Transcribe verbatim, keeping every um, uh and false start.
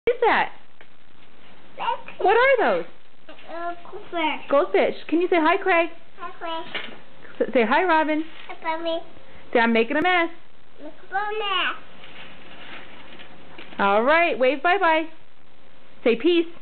What is that? What are those? Uh, goldfish. Goldfish. Can you say hi, Craig? Hi, Craig. S say hi, Robin. Hi, Bobby. Say I'm making a mess. Make a mess. All right. Wave bye-bye. Say peace.